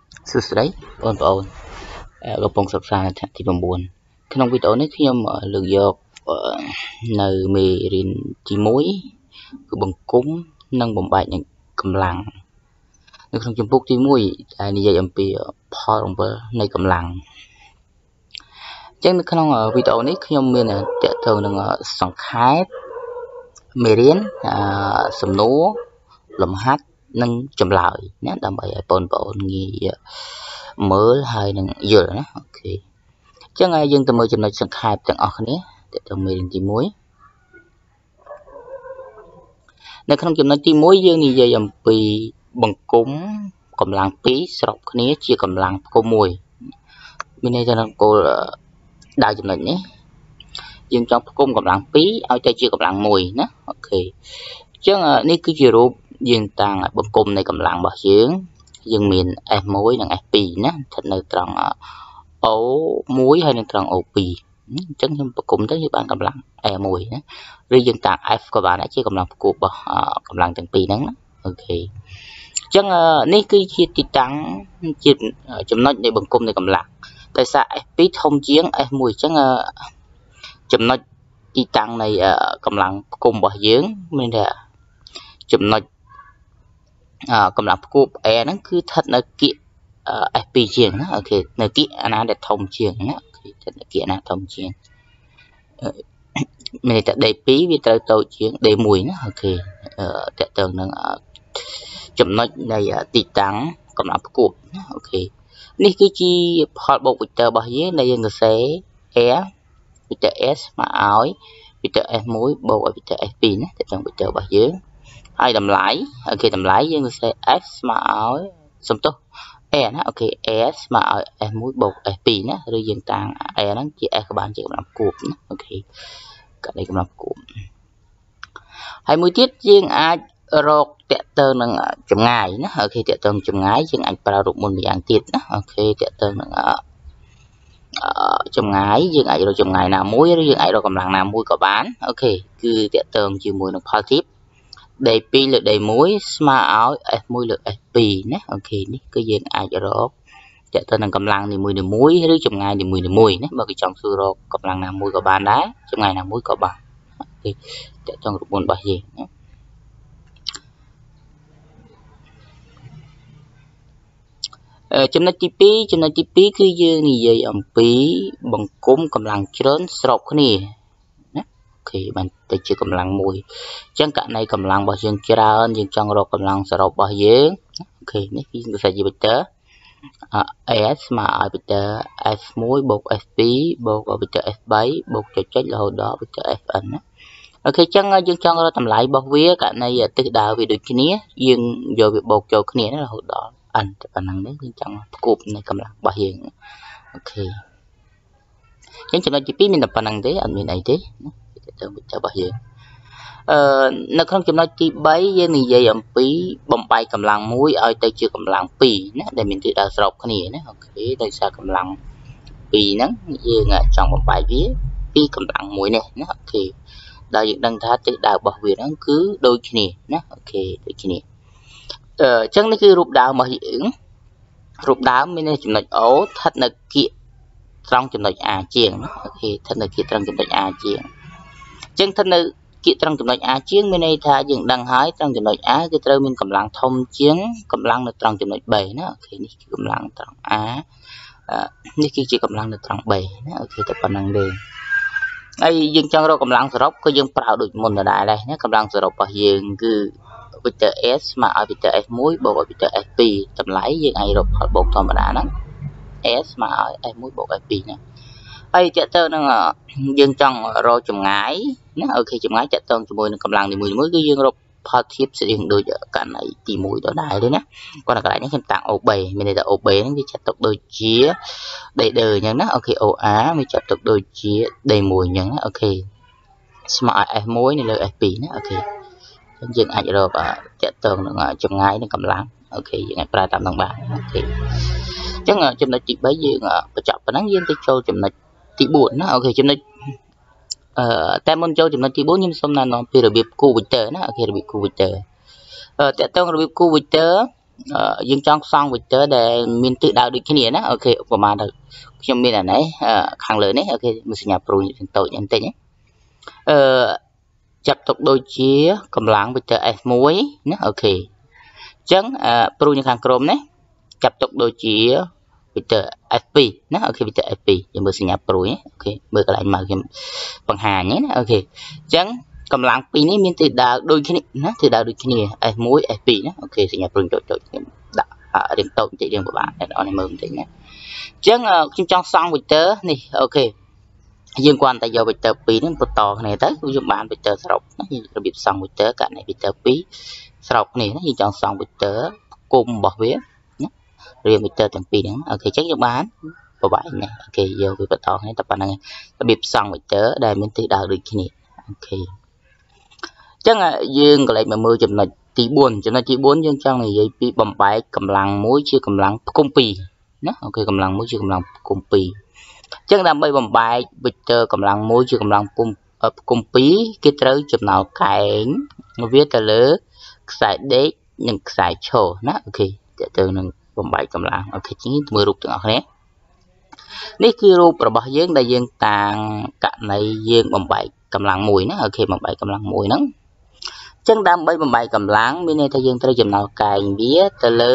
សួស្តីបងប្អូនកំពុងសិក្សានៅថ្នាក់ទី 9 ក្នុងវីដេអូនេះខ្ញុំលើកយកនៅមេរៀនទី 1 គឺបង្គំនិងបំបែកនឹងកម្លាំងនៅក្នុងជំពូកទី 1 ដែលនិយាយអំពីផលរង្វិលនៃកម្លាំងអញ្ចឹងនៅក្នុងវីដេអូនេះខ្ញុំមានតកតងនឹងសង្ខេបមេរៀនសំណួរលំហាត់និងចម្លើយណាដើម្បីឲ្យបងប្អូនងាយមើលហើយនឹងយល់ណាអូខេអញ្ចឹងយើងទៅមើលចំណុចសង្ខេបទាំងអស់គ្នាទៅមេរៀនទី 1នៅក្នុងចំណុចទី 1យើងនិយាយអំពីបង្គំកម្លាំង2ស្របគ្នាជាកម្លាំងផ្គុំ1មានន័យថាក្នុងគោលដៅចំណុចនេះយើងចង់ផ្គុំកម្លាំង2ឲ្យទៅជាកម្លាំង1ណាអូខេអញ្ចឹងនេះគឺជារូបយើងតាំងបង្គំនៃកម្លាំងរបស់យើងមាន S1 និង S2 ណាស្ថិតនៅត្រង់ O1 ហើយនឹងត្រង់ O2 អញ្ចឹងខ្ញុំបង្គំទៅយើងបានកម្លាំង E1 ណាឬយើងតាំង F ក៏បានដែរជាកម្លាំងផ្គូបរបស់កម្លាំងទាំងពីរហ្នឹងណាអូខេអញ្ចឹងនេះគឺជាទីតាំងជាចំណុចនៃបង្គំនៃកម្លាំងដោយសារ S2 ធំជាង S1 អញ្ចឹងចំណុចទីតាំងនៃកម្លាំងផ្គុំរបស់យើងមានថាចំណុចកម្លាំងផ្គូប E ហ្នឹងគឺស្ថិតនៅគៀក S2 ជាងណាអូខេនៅគៀកអាណាដែលធំជាងណាអូខេស្ថិតនៅគៀកអាណាធំជាងមានន័យថា D2 វាត្រូវតូចជាង D1 ណាអូខេតកតងនឹងចំណុចនៃទីតាំងកម្លាំងផ្គូបណាអូខេនេះគឺជាផលបូកវេគ្ទ័ររបស់យើងដែលយើងសរសេរ R វេគ្ទ័រ S មកឲ្យវេគ្ទ័រ S1 បូកឲ្យវេគ្ទ័រ S2 ណាតកតងវេគ្ទ័ររបស់យើងហើយតម្លៃអូខេតម្លៃយើងសរសេរ S មកឲ្យសំទោស A ណាអូខេ S មកឲ្យ S1 បូក S2 ណាឬយើងតាំង A ហ្នឹងជា S ក៏បានជាកម្លាំងផ្គូបណាអូខេករណីកម្លាំងផ្គូបហើយមួយទៀតយើងអាចរកតកតើនឹងចម្ងាយណាអូខេតកតើចម្ងាយយើងអាចប្រើរូបមន្តម្យ៉ាងទៀតណាអូខេតកតើនឹងចម្ងាយយើងអាចរកចម្ងាយណាមួយឬយើងអាចរកកម្លាំងណាមួយក៏បានអូខេគឺតកតើជាមួយនឹងផលធៀបD2 លើ D1 ស្មើឲ្យ F1 លើ F2 ណាអូខេនេះគឺយើងអាចរកតើទៅនឹងកម្លាំងនីមួយៗឬចម្ងាយនីមួយៗណាបើគេចង់សួររកកម្លាំងណាមួយក៏បានដែរចម្ងាយណាមួយក៏បានអូខេតើចង់រូបមន្តរបស់យើងណាចំណុចទី 2គឺយើងនិយាយអំពីបង្គំកម្លាំងជ្រុនស្របគ្នាណាអូខេបានទៅជាកម្លាំងមួយអញ្ចឹងករណីកម្លាំងរបស់យើងច្រើនយើងចង់រកកម្លាំងសរុបរបស់យើងអូខេនេះគឺសរសេរជាវេគ្ទ័រ S មកឲ្យវេគ្ទ័រ S1 បូក S2 បូកវេគ្ទ័រ S3 បូកចុចរហូតដល់វេគ្ទ័រ Fn ណាអូខេអញ្ចឹងយើងចង់រកតម្លៃរបស់វាករណីទិសដៅវាដូចគ្នាយើងយកវាបូកចូលគ្នារហូតដល់ N តែប៉ុណ្ណឹងទេយើងចង់ផ្គូបនៃកម្លាំងរបស់យើងអូខេអញ្ចឹងចំណុចទី 2មានតែប៉ុណ្ណឹងទេអត់មានអីទេណាទៅវេគ្ទ័ររបស់យើងនៅក្នុងចំណុចទី 3យើងនិយាយអំពីបំបែកកម្លាំងមួយឲ្យទៅជាកម្លាំង2ណាដែលមានទិសដៅស្របគ្នាណាអូខេដោយសារកម្លាំង2ហ្នឹងយើងចង់បំបែកវាពីកម្លាំងមួយនេះណាអូខេដែលយើងដឹងថាទិសដៅរបស់វាហ្នឹងគឺដូចគ្នាណាអូខេដូចគ្នាអញ្ចឹងនេះគឺរូបដើមរបស់យើងរូបដើមមានចំណុច O ស្ថិតនៅគៀកត្រង់ចំណុច A ជាងណាអូខេស្ថិតនៅគៀកត្រង់ចំណុច A ជាងអញ្ចឹងស្ថិតនៅគៀកត្រង់ចំណុច A ជាងមានន័យថាយើងដឹងហើយត្រង់ចំណុច A គឺត្រូវមានកម្លាំងធំជាងកម្លាំងនៅត្រង់ចំណុច B ណាអូខេនេះគឺកម្លាំងត្រង់ A នេះគឺជាកម្លាំងនៅត្រង់ B ណាអូខេតែប៉ុណ្្នឹងទេហើយយើងចង់រកកម្លាំងសរុបក៏យើងប្រើដូចមុនដដែលដែរណាកម្លាំងសរុបរបស់យើងគឺវេគ្ទ័រ S មកឲ្យវេគ្ទ័រ S1 បូកឲ្យវេគ្ទ័រ S2 តម្លៃយើងអាចរកផលបូកធម្មតាហ្នឹង S មកឲ្យ S1 បូក S2 ណាហើយតើតើនឹងយើងចង់រកចម្ងាយណាអូខេចម្ងាយតើតើជាមួយនឹងកម្លាំងនីមួយៗគឺយើងរកផលធៀបស្រៀងដូចករណីទី 1 ដដែលទេណាគាត់នៅកន្លែងនេះខ្ញុំតាំង OB មានន័យថា OB ហ្នឹងវាចាត់ទុកដូចជា D2 អញ្ចឹងណាអូខេ OA វាចាត់ទុកដូចជា D1 អញ្ចឹងណាអូខេស្មើឲ្យ S1 នៅលើ S2 ណាអូខេយើងអាចរកតើតើនឹងចម្ងាយនិងកម្លាំងអូខេយើងអាចប្រើតាមនឹងបានអូខេអញ្ចឹងចំណុចទី 3យើងបញ្ចប់ប៉ុណ្ណឹងយើងទៅចូលចំណុចទី 4ណាអូខេចំណុចតែមុនចូលចំណុចទី 4ខ្ញុំសូមណែនាំពីរបៀបគូវេគ្ទ័រណាអូខេរបៀបគូវេគ្ទ័រតើតើរបៀបគូវេគ្ទ័រ dương trong xong vector để miền tự đạo được cái này đó ok của mà được trong miền này hàng lớn đấy ok mình sẽ nhập rồi tội nhận tên nhé chập tục đôi chia cầm láng vector f muối nhé ok chẳng pro như hàng chrome đấy chập tục đôi chia vector fp nhé ok vector fp thì mình sẽ nhập rồi nhé ok mời các bạn mở cái bằng hà nhé ok chẳng cầm láng pi này miền tự đạo đôi cái này tự đạo đôi cái này f muối fp nhé ok sẽ nhập rồi tội điểm tội chỉ riêng của bạn để đó này mừng thế nhé chẳng trong xong vector này ok dương quan tại do vector pi nó to này tới dùng bạn vector sọc nó như biệt xong vector cả này vector pi sọc này nó như trong xong vector cùng bỏ vía nhé riêng vector từng pi nữa ok chắc cho bạn của bạn này ok vô cái vector này tập bạn này biệt xong vector đây mình tự đào được cái này ok chắc là dương còn lại mà mưa chùm là chỉ buồn dương trong này vậy pi bầm bãi cầm lăng muối chưa cầm lăng cung pi nhé ok cầm lăng muối chưa cầm lăng cung pi chắc là bây bầm bài vector cầm lăng muối chưa cầm lăng cung pi cái tới chụp nào cái viết tờ lỡ xài đế nhưng xài trổ nó ok từ nâng bầm bài cầm lăng ok chính mưa rụt từng nàyនេះគឺរូបរបស់យើងដែលយើងតាំងករណីយើងបំបែកកម្លាំងមួយណាអូខេបំបែកកម្លាំងមួយហ្នឹងចឹងដើម្បីបំបែកកម្លាំងមានន័យថាយើងត្រូវចំណាកែងវាទៅលើ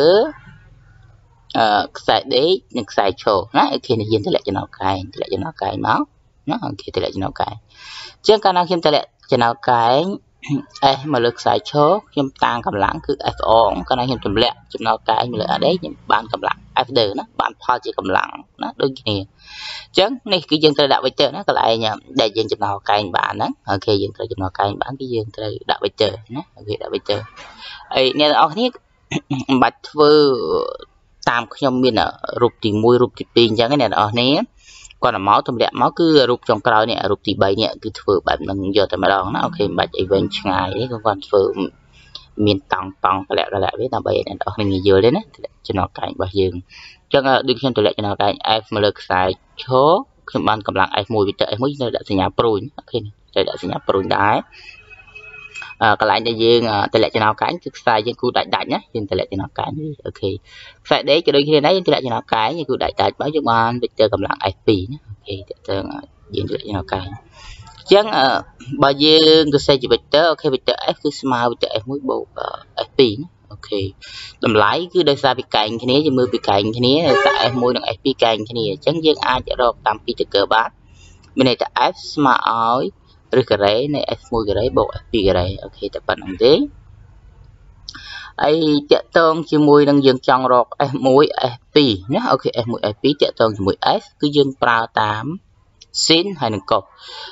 ខ្សែដេកនិងខ្សែឈរណាអូខេនេះយើងតម្លាក់ចំណាកែងមកណាអូខេតម្លាក់ចំណាកែងចឹងកាលណាខ្ញុំតម្លាក់ចំណាកែង S មកលើខ្សែឈរខ្ញុំតាំងកម្លាំងគឺ F អងកាលណាខ្ញុំតម្លាក់ចំណាកែងមកលើ AD ខ្ញុំបានកម្លាំង F ដឺណាបានផលជាកម្លាំងណាដូចគ្នាចឹងនេះគឺយើងត្រូវដាក់ vector ណាកន្លែងដែលយើងចំណាកែងបានហ្នឹងអូខេយើងត្រូវចំណាកែងបានគឺយើងត្រូវដាក់ vector ណាអូខេដាក់ vector ហើយអ្នកទាំងអស់គ្នាមិនបាច់ធ្វើតាមខ្ញុំមានរូបទី1រូបទី2អញ្ចឹងអ្នកទាំងអស់គ្នាគាត់មកទម្លាក់មកគឺរូបចុងក្រោយនេះរូបទី3នេះគឺធ្វើបែបហ្នឹងយកតែម្ដងណាអូខេមិនបាច់អីវិញឆ្ងាយនេះគាត់ធ្វើមានតង់កលៈវាដើម្បីឲ្យអ្នកទាំងអស់គ្នាយល់ទេណាចំណកែងរបស់យើងអញ្ចឹងដូចខ្ញុំតម្លាក់ចំណកែង F មកលើខ្សែឈរខ្ញុំបានកម្លាំង F1 vector F1 ត្រូវដាក់សញ្ញាព្រួយអូខេត្រូវដាក់សញ្ញាព្រួយដែរកន្លែងដែលយើងតម្លាក់ចំណកែងគឺខ្សែយើងគូដាច់ណាយើងតម្លាក់ចំណកែងអូខេខ្សែដេកក៏ដូចគ្នាដែរយើងតម្លាក់ចំណកែងយើងគូដាច់បើយើងបាន vector កម្លាំង F2 ណាអូខេតើយើងតម្លាក់ចំណកែងអញ្ចឹងបើយើងទៅសេជា vector អូខេ vector F គឺស្មើ vector F1 បូក F2 ណាអូខេតម្លៃគឺដោយសារពីកែងគ្នាយើងមើលពីកែងគ្នាតែ F1 និង F2 កែងគ្នាអញ្ចឹងយើងអាចរកតាមពីតកឺបានមានន័យថា F ស្មើឲ្យឬការ៉េនៃ F1 ការ៉េបូក F2 ការ៉េអូខេតែប៉ុណ្្នឹងទេហើយតាក់ទងជាមួយនឹងយើងចង់រក F1 F2 ណាអូខេ F1 F2 តាក់ទងជាមួយ F គឺយើងប្រើតាម sin ហើយនឹង cos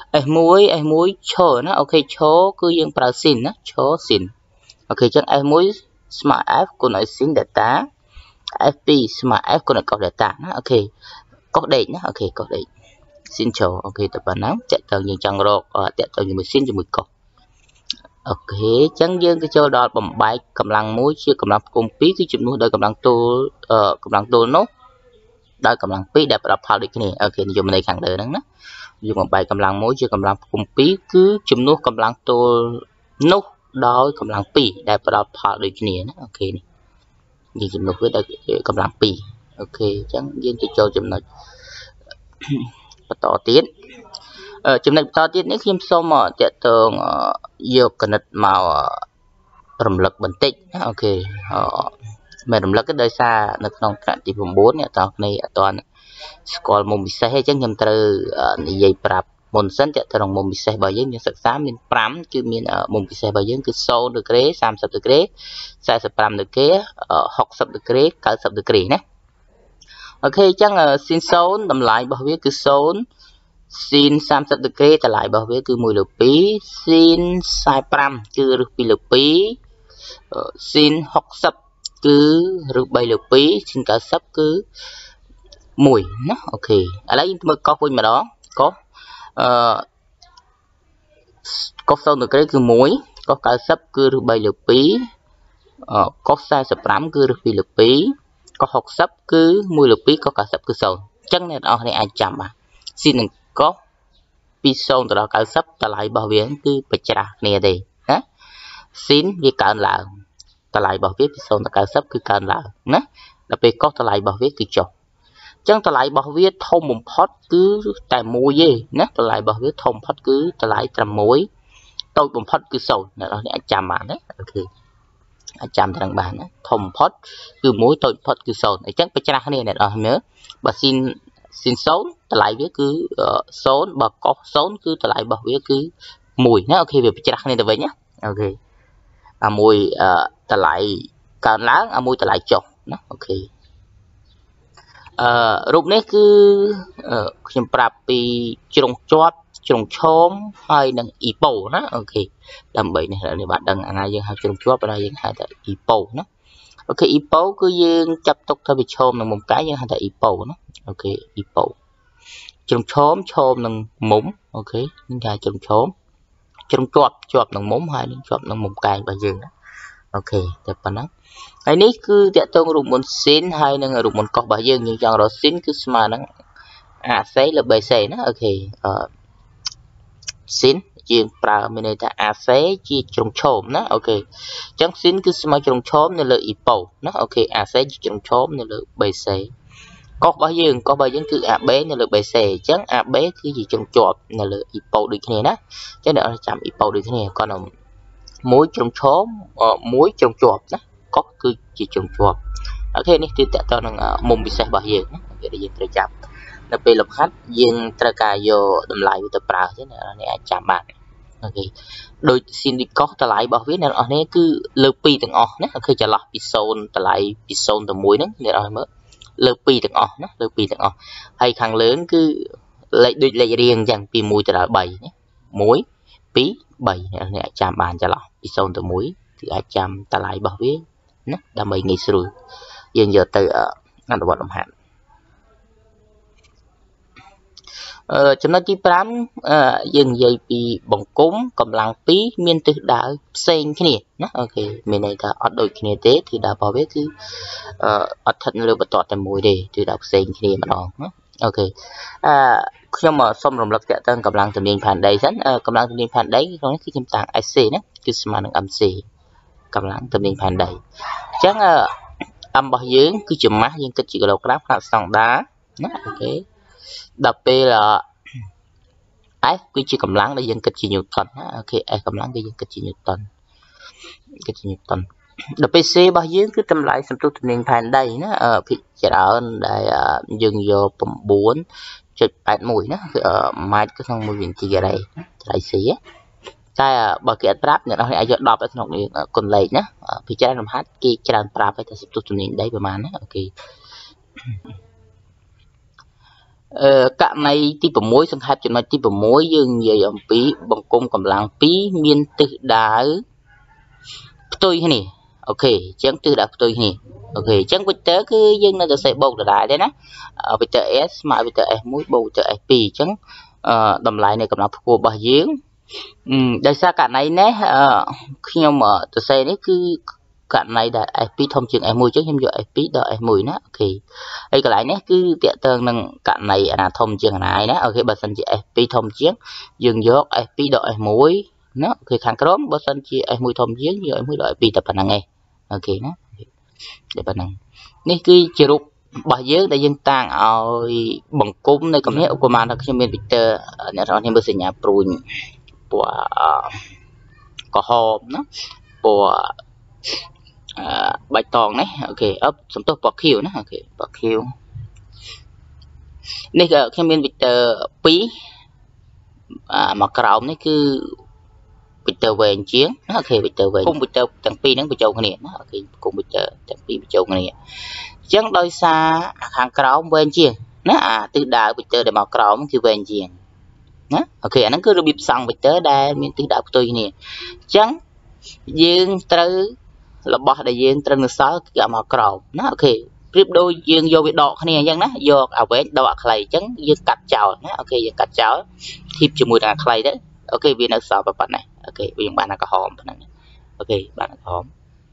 F1 ឈរណាអូខេឈរគឺយើងប្រើ sin ណាឈរ sin អូខេអញ្ចឹង F1 ស្មើ F គុណឲ្យ sin delta F2 ស្មើ F គុណឲ្យ cos delta ណាអូខេ cos ដេកណាអូខេ cos ដេក sin ឈរអូខេតែប៉ុណ្ណឹងតាក់ទងយើងចង់រកតាក់ទងជាមួយ sin ជាមួយ cos អូខេអញ្ចឹងយើងទៅចូលដល់បំបែកកម្លាំងមួយជាកម្លាំងផ្គុំ2គឺជំនួសដោយកម្លាំងទល់នោះដោយកម្លាំង2ដែលប្រដាប់ផលដូចគ្នាអូខេនិយមន័យខាងលើហ្នឹងណាយើងបំបែកកម្លាំងមួយជាកម្លាំងផ្គុំ2គឺជំនួសកម្លាំងទល់នោះដោយកម្លាំង2ដែលប្រដាប់ផលដូចគ្នាណាអូខេនេះយើងជំនួសវាដោយកម្លាំង2អូខេអញ្ចឹងយើងទៅចូលចំណុចបន្តទៀតចំណុចបន្តទៀតនេះខ្ញុំសូមតាក់ទងយកគណិតមករំលឹកបន្តិចណាអូខេមិនរំលឹកទេដោយសារនៅក្នុងថ្នាក់ទី9អ្នកទាំងគ្នាអត់ទាន់ស្គាល់មុំពិសេសទេអញ្ចឹងខ្ញុំត្រូវនិយាយប្រាប់មុនសិនតាក់ទងមុំពិសេសរបស់យើងមានសិក្សាមាន5គឺមានមុំពិសេសរបស់យើងគឺ0ដឺក្រេ30ដឺក្រេ45ដឺក្រេ60ដឺក្រេ90ដឺក្រេណាអូខេអញ្ចឹងsin 0តម្លៃរបស់វាគឺ0 sin 30ដឺក្រេតម្លៃរបស់វាគឺ1លើ2 sin 45គឺរឹស2លើ2 sin 60គឺរឹស3លើ2 sin 90គឺ1ណាអូខេឥឡូវយើងមើលកុសវិញម្ដងកុសកុស0ដឺក្រេគឺ1កុស90គឺរឹស3លើ2កុស45គឺរឹស2លើ2កុស60គឺ1លើ2កុស90គឺ0អញ្ចឹងអ្នកនរគ្នាអាចចាំបាន sin នឹងកុសពី0ទៅដល់90តម្លៃរបស់វាគឺប្រច្រាស់គ្នាទេណា sin វាកើនឡើងតម្លៃរបស់វាពី0ទៅ90គឺកើនឡើងណាដល់ពេលកុសតម្លៃរបស់វាគឺចុះអញ្ចឹងតម្លៃរបស់វាធំបំផុតគឺតែមួយទេណាតម្លៃរបស់វាធំបំផុតគឺតម្លៃតែមួយតូចបំផុតគឺ0អ្នកនរអាចចាំបានណាអូខេអាចចាំត្រឹងបានណាធំបំផុតគឺ1តូចបំផុតគឺ0អញ្ចឹងបច្ច្រាស់គ្នាអ្នកនរមើលបើស៊ីន0តម្លៃវាគឺ0បើកុស0គឺតម្លៃរបស់វាគឺ1ណាអូខេវាបច្ច្រាស់គ្នាទៅវិញណាអូខេអាមួយតម្លៃកើនឡើងអាមួយតម្លៃចុះណាអូខេរូបនេះគឺខ្ញុំប្រាប់ពីជ្រុងជាប់ជ្រុងឈោមហើយនឹងអ៊ីប៉ូណាអូខេដើម្បីនេះបាទដឹងអាណាយើងហៅជ្រុងជាប់ហើយយើងហៅថាអ៊ីប៉ូណាអូខេអ៊ីប៉ូគឺយើងចាប់ទុកថាវាឈោមនឹងមុំកាយយើងហៅថាអ៊ីប៉ូណាអូខេអ៊ីប៉ូជ្រុងឈោមឈោមនឹងមុំអូខេនេះថាជ្រុងឈោមជ្រុងជាប់នឹងមុំហើយនឹងជាប់នឹងមុំកាយរបស់យើងណាអូខេតែប៉ុណ្ណឹងហើយនេះគឺតកតងរូបមន្តស៊ីនហើយនឹងរូបមន្តកុសរបស់យើងចង់រកស៊ីនគឺស្មើនឹង AC លើ BC ណាអូខេស៊ីនយើងប្រើមានន័យថា AC ជាជ្រុងឈោមណាអូខេអញ្ចឹងស៊ីនគឺស្មើជ្រុងឈោមនៅលើ អ៊ីប៉ូណាអូខេ AC ជាជ្រុងឈោមនៅលើ BC កុសរបស់យើងគឺ AB នៅលើ BC អញ្ចឹង AB គឺជាជ្រុងជាប់នៅលើអ៊ីប៉ូដូចគ្នាណាអញ្ចឹងអ្នកចាំអ៊ីប៉ូដូចគ្នាគាត់មួយជ្រុងឈោមមួយជ្រុងជាប់ណាកុសគឺជាជ្រុងជាប់អូខេនេះគឺតកតនឹងមុំពិសេសរបស់យើងណាគេដែលយើងត្រូវចាប់នៅពេលលំហាត់យើងត្រូវការយកតម្លៃវាទៅប្រើទេអ្នកអាចចាំបានអូខេដូចស៊ីនឌីកុសតម្លៃរបស់វាអ្នកនរនេះគឺលើ2ទាំងអស់ណាអូខេចន្លោះពី0តម្លៃពី0ទៅ1ហ្នឹងអ្នកនរមើលលើ2ទាំងអស់ណាលើ2ទាំងអស់ហើយខាងលើគឺលេខដូចលេខរៀងអញ្ចឹងពី1ទៅដល់3ណា1 2 3អ្នកអាចចាំបានចន្លោះពី0ទៅ1គឺអាចចាំតម្លៃរបស់វាណាដើម្បីងាយស្រួលយើងយកទៅអនុវត្តលំហាត់ចំណុចទី5យើងនិយាយពីបង្គំកម្លាំង2មានទិសដៅផ្សេងគ្នាណាអូខេមានន័យថាអត់ដូចគ្នាទេទិសដៅរបស់វាគឺអត់ស្ថិតនៅលើបន្ទាត់តែមួយទេទិសដៅផ្សេងគ្នាម្ដងណាអូខេខ្ញុំសូមរំលឹកតើតើកម្លាំងទំនាញផែនដីសិនកម្លាំងទំនាញផែនដីក្នុងនេះគឺខ្ញុំតាំង SC ណាគឺស្មើនឹង MC កម្លាំងទំនាញផែនដីអញ្ចឹងអំរបស់យើងគឺជាម៉ាស់យើងគិតជាគីឡូក្រាមខណៈស្តង់ដាណាអូខេដល់ពេល F គឺជាកម្លាំងដែលយើងគិតជាញូតនណាអូខេ S កម្លាំងគឺយើងគិតជាញូតនដល់ពេល C របស់យើងគឺតម្លៃសន្ទុះទំនាញផែនដីណាភាគច្រើនដែលយើងយក9.81ណាម៉ែត្រក្នុង1វិនាទីអីតម្លៃ C តែបើគេអត់ប្រាប់អ្នកនរអាចយក10នៅក្នុងគុណលេខណាភាគច្រើនលំហាត់គេច្រើនប្រាប់ឲ្យតែសន្ទុះទំនាញដីប្រហែលណាអូខេករណីទី6សង្ខេបចំណុចទី6យើងនិយាយអំពីបង្គំកម្លាំង2មានទិសដៅផ្ទុយគ្នាអូខេអញ្ចឹងទិសដៅផ្ទុយគ្នាអូខេអញ្ចឹង vector គឺយើងនៅតែសេបូកដដែលទេណា vector S ស្មើ vector S1 បូក vector S2 អញ្ចឹងតម្លៃនៃកម្លាំងផ្គួររបស់យើងដោយសារករណីនេះខ្ញុំសរសេរនេះគឺករណីដែល S2 ធំជាង S1 អញ្ចឹងខ្ញុំយក S2 ដល់ S1 ណាអូខេហើយកន្លែងនេះគឺតាក់ទងនឹងករណីអាណាធំជាងអាណាឯណាអូខេបើសិនជា S2 ធំជាងយើងយក S2 ដល់ S1 ណាអូខេខាងក្រោមបើសិនជា S1 ធំជាងយក S1 ដល់ S2 តែប៉ុណ្្នឹងឯងអូខេណាតែប៉ុណ្្នឹងនេះគឺជារូបរបស់យើងដែលយើងតាំងឲ្យបង្គំនៅកម្រិតឧបមាថាខ្ញុំមាន vector អ្នកនរគ្នាមើលសញ្ញាព្រួញពណ៌ក្រហមណាពណ៌បៃតងនេះអូខេសំទោសពណ៌ខៀវណាអូខេពណ៌ខៀវនេះខ្ញុំមាន vector 2មកក្រោមនេះគឺ vector វែងជាងណាអូខេ vector វែងគុំ vector ទាំងពីរហ្នឹងបញ្ចូលគ្នាណាអូខេគុំ vector ទាំងពីរបញ្ចូលគ្នាអញ្ចឹងដោយសារខាងក្រោមវែងជាងណាអាទិសដៅ vector ដែលមកក្រោមគឺវែងជាងណាអូខេអាហ្នឹងគឺរបៀបសង់ vector ដែលមានទិសដៅផ្ទុយគ្នាអញ្ចឹងយើងត្រូវរបស់ដែលយើងត្រូវនៅសល់គឺអាមកក្រោមណាអូខេប្រៀបដូចយើងយកវាដកគ្នាអញ្ចឹងណាយកអាវែងដកអាខ្លីអញ្ចឹងយើងកាត់ចោលណាអូខេយើងកាត់ចោលធីបជាមួយនឹងអាខ្លីទៅអូខេវានៅសល់ប៉ុណ្ណេះអូខេយើងបានអាក្រហមប៉ុណ្ណឹងអូខេបានអាក្រហម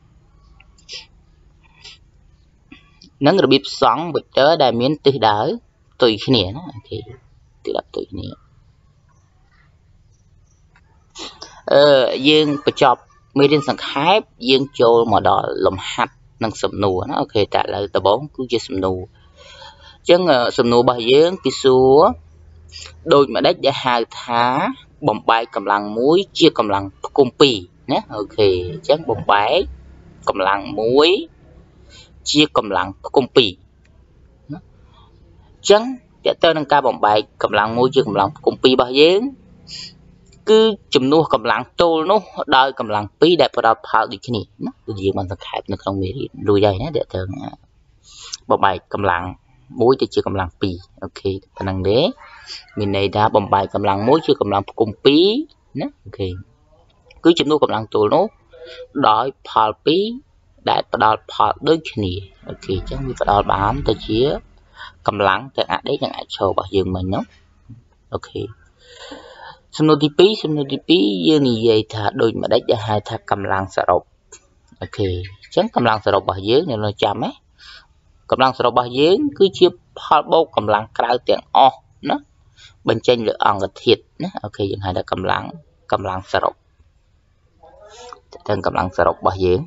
នឹងរបៀបសង់ vector ដែលមានទិសដៅផ្ទុយគ្នាណាអូខេទិសដៅផ្ទុយគ្នាយើងបញ្ចប់មេរៀនសង្ខេបយើងចូលមកដល់លំហាត់និងសំណួរណាអូខេតែឥឡូវដំបូងគឺជាសំណួរអញ្ចឹងសំណួររបស់យើងគឺសួរដូចម្ដេចដែលហៅថាបំបែកកម្លាំងមួយជាកម្លាំងផ្គុំពីរណាអូខេអញ្ចឹងបំបែកកម្លាំងមួយជាកម្លាំងផ្គុំពីរណាអញ្ចឹងតើតើនឹងការបំបែកកម្លាំងមួយជាកម្លាំងផ្គុំពីររបស់យើងគឺចំនួនកម្លាំងទល់នោះដោយកម្លាំងពីរដែលផ្ដោតផលដូចគ្នាណាគឺយើងបានសង្ខេបនៅក្នុងមេរៀនរួចហើយណាតើតើបំបែកកម្លាំងមួយទៅជាកម្លាំងពីរអូខេប៉ុណ្ណឹងទេមានន័យថាបំបែកកម្លាំងមួយជាកម្លាំងផ្គុំពីរណាអូខេគឺចំនួនកម្លាំងទល់នោះដោយផលពីរដែលផ្ដល់ផលដូចគ្នាអូខេអញ្ចឹងវាផ្ដល់បានទៅជាកម្លាំងទាំងអដេកនិងអឆោរបស់យើងមិញណាអូខេសំណួរទី2យើងនិយាយថាដូចម្ដេចដែលហៅថាកម្លាំងសរុបអូខេអញ្ចឹងកម្លាំងសរុបរបស់យើងនៅចាំណាកម្លាំងសរុបរបស់យើងគឺជាផលបូកកម្លាំងក្រៅទាំងអស់ណាបញ្ចេញលើអង្គធាតុណាអូខេយើងហៅថាកម្លាំងសរុបទៅកម្លាំងសរុបរបស់យើង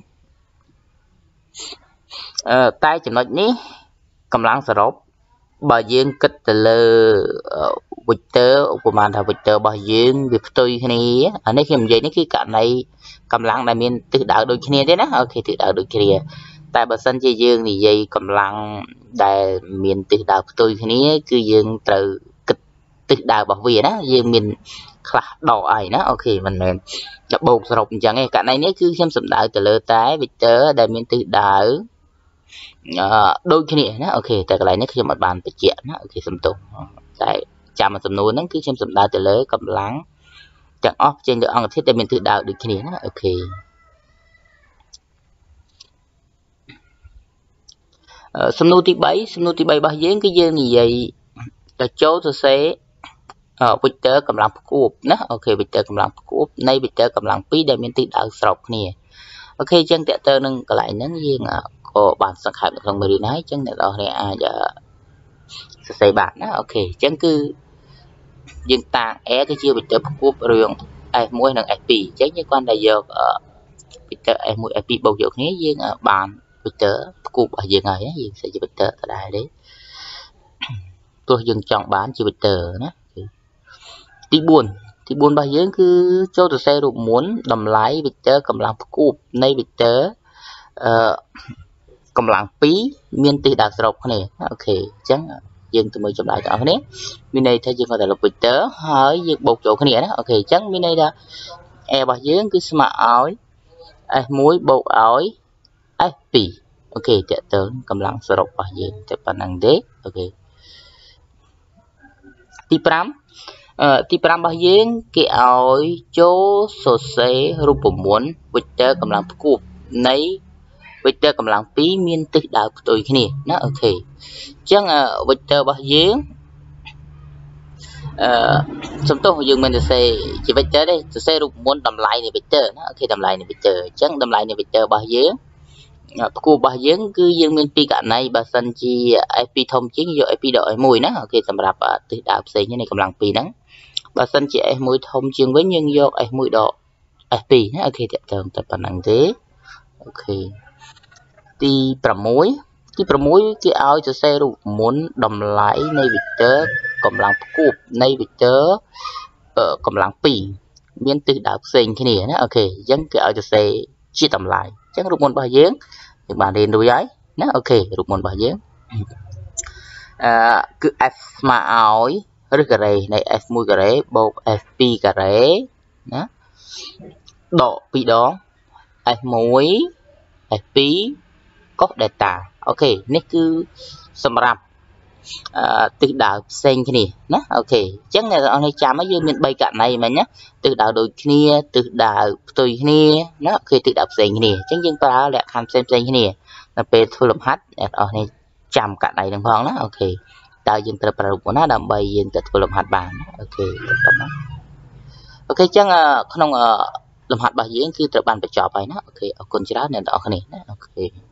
តែចំណុចនេះកម្លាំងសរុបបើយើងគិតទៅលើ vector ឧបមាថា vector របស់យើងវាផ្ទុយគ្នាអានេះខ្ញុំនិយាយនេះគឺករណីកម្លាំងដែលមានទិសដៅដូចគ្នាទេណាអូខេទិសដៅដូចគ្នាតែបើសិនជាយើងនិយាយកម្លាំងដែលមានទិសដៅផ្ទុយគ្នាគឺយើងត្រូវគិតទិសដៅរបស់វាណាយើងមានខ្លះដកអីណាអូខេមិនមែនតែបូកសរុបអញ្ចឹងទេករណីនេះគឺខ្ញុំសំដៅទៅលើតែ vector ដែលមានទិសដៅដូចគ្នាណាអូខេតែកន្លែងនេះខ្ញុំអត់បានបញ្ជាក់ណាអូខេសំទោសតែចាំសំណួរហ្នឹងគឺខ្ញុំសំដៅទៅលើកម្លាំងទាំងអស់ចេញលើអង្គធាតុដែលមានទិសដៅដូចគ្នាណាអូខេសំណួរទី3របស់យើងគឺយើងនិយាយទៅចូលសរសេរvector កម្លាំងផ្គួបណាអូខេ vector កម្លាំងផ្គួបនៃ vector កម្លាំង2ដែលមានទិសដៅស្របគ្នាអូខេអញ្ចឹងតើតើនឹងកន្លែងហ្នឹងយើងក៏បានសង្ខេបនៅក្នុងមេរៀនហើយអញ្ចឹងអ្នកនរគ្នាអាចសរសេរបានណាអូខេអញ្ចឹងគឺយើងតាំង A គឺជា vector ផ្គួបរឿង S1 និង S2 អញ្ចឹងយើងគ្រាន់តែយក vector S1 S2 បូកយកគ្នាយើងបាន vector ផ្គួបរបស់យើងហើយយើងសេចជា vector ដដែលទេព្រោះយើងចង់បានជា vector ណាទី4របស់យើងគឺចូលសរសេររូបមន្តតម្លៃ vector កម្លាំងផ្គួបនៃ vector កម្លាំង2មានទិសដៅស្របគ្នាអូខេអញ្ចឹងយើងទៅមើលចម្លើយទាំងអស់គ្នាមានន័យថាយើងគាត់តែលុប vector ហើយយើងបូកចូលគ្នាណាអូខេអញ្ចឹងមានន័យថា A របស់យើងគឺស្មើឲ្យ S1 បូកឲ្យ S2 អូខេតើតើកម្លាំងសរុបរបស់យើងតែប៉ុណ្្នឹងទេអូខេទី5របស់យើងគេឲ្យចូលសរសេររូបមន្ត vector កម្លាំងផ្គួបនៃ vector កម្លាំង2មានទិសដៅផ្ទុយគ្នាណាអូខេអញ្ចឹង vector របស់យើងសំទោសយើងមិនសរសេរជា vector ទេសរសេររូបមន្តតម្លៃនៃ vector ណាអូខេតម្លៃនៃ vector អញ្ចឹងតម្លៃនៃ vector របស់យើងផ្គួបរបស់យើងគឺយើងមានពីរករណីបើសិនជា S2 ធំជាងយក S2 ដក S1 ណាអូខេសម្រាប់ទិសដៅផ្សេងនៃកម្លាំង2ហ្នឹងបើសិនជា S1 ធំជាងវិញយើងយក S1 ដក S2 ណាអូខេតើតើប៉ុណ្្នឹងទេអូខេទី6គេឲ្យសរសេររូបមន្តតម្លៃនៃ vector កម្លាំងផ្គួបនៃ vector កម្លាំង2មានទិសដៅផ្សេងគ្នាណាអូខេអញ្ចឹងគេឲ្យសរសេរជាតម្លៃអញ្ចឹងរូបមន្តរបស់យើងបានរៀនរួចហើយណាអូខេរូបមន្តរបស់យើងគឺ f ស្មើឲ្យឬការ៉េនៃ f1 ការ៉េបូក f2 ការ៉េណាដក2ដង f1 f2 កុស delta អូខេនេះគឺសម្រាប់ទិសដៅផ្សេងគ្នាណាអូខេអញ្ចឹងអ្នកនរនេះចាំឲ្យយើងមាន3ករណីមិញណាទិសដៅដូចគ្នាទិសដៅផ្ទុយគ្នាណាអូខេទិសដៅផ្សេងគ្នាអញ្ចឹងយើងប្រើលក្ខខណ្ឌផ្សេងគ្នាដល់ពេលធ្វើលំហាត់អ្នកនរនេះចាំករណីហ្នឹងផងណាអូខេតើយើងត្រូវប្រើរូបមន្តណាដើម្បីយើងទៅធ្វើលំហាត់បានអូខេប៉ុណ្ណាអូខេអញ្ចឹងក្នុងលំហាត់របស់យើងគឺត្រូវបានបញ្ចប់ហើយណាអូខេអរគុណច្រើនអ្នកនរគ្នាណាអូខេ